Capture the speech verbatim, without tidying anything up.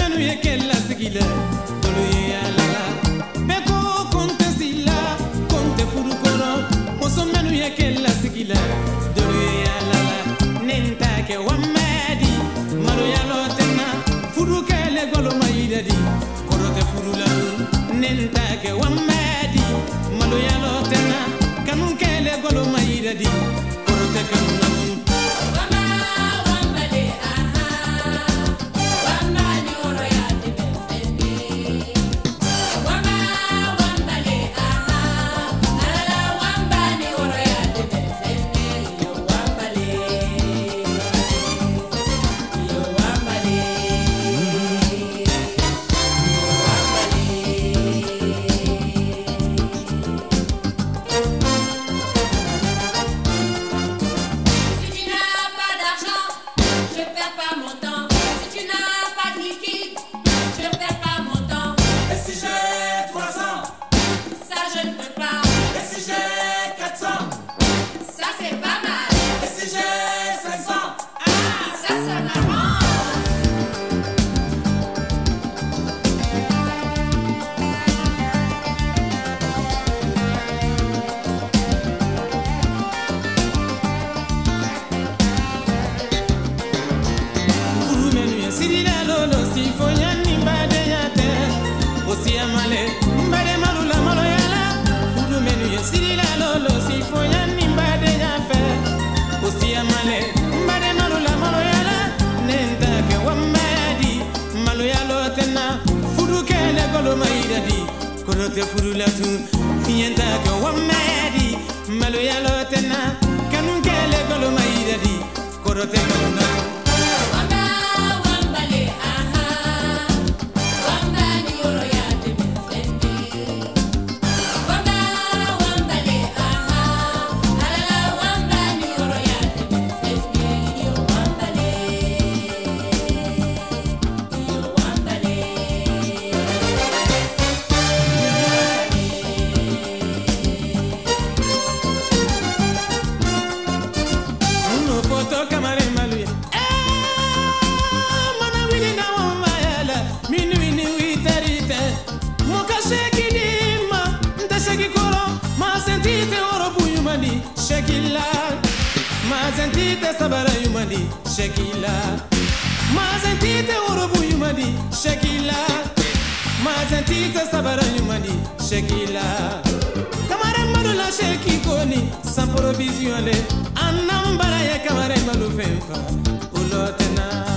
menu ye kella sigila dolu ye alala beko konte sila konte furu kono muso menu ye kella sigila dolu ye alala nenta ke wamadi malo yalo tenna furu kele golo mayidadi korote furu la nenta ke wamadi malo yalo tenna kanun kele golo mayidadi korote kanu la korote furu la tu yenta ke wamadi malo yalo tena kanun kele golo mayidadi korote golo na Shekila, mazentite sabara yumadi. Shekila, mazentite orobu yumadi. Shekila, mazentite sabara yumadi. Shekila, kamare madula sheki koni, sans provision le, anambara ya kamare malu femfa, ulotena.